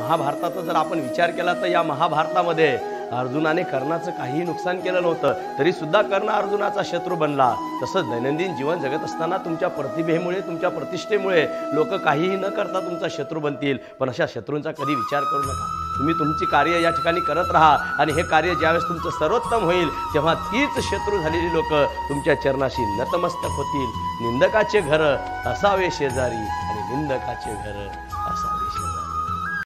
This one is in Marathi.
महाभारताचा जर आपण विचार केला तर या महाभारतामध्ये अर्जुनाने कर्णाचं काहीही नुकसान केलं नव्हतं, तरी सुद्धा कर्ण अर्जुनाचा शत्रू बनला। तसंच दैनंदिन जीवन जगत असताना तुमच्या प्रतिभेमुळे, तुमच्या प्रतिष्ठेमुळे लोक काहीही न करता तुमचा शत्रू बनतील, पण अशा शत्रूंचा कधी विचार करू नका। तुम्ही तुमची कार्य या ठिकाणी करत राहा आणि हे कार्य ज्यावेळेस तुमचं सर्वोत्तम होईल तेव्हा तीच शत्रू झालेली लोक तुमच्या चरणाशी नतमस्तक होतील। निंदकाचे घर असावे शेजारी आणि निंदकाचे घर